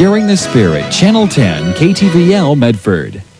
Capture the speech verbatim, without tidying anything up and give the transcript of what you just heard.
Sharing the Spirit, Channel ten, K T V L, Medford.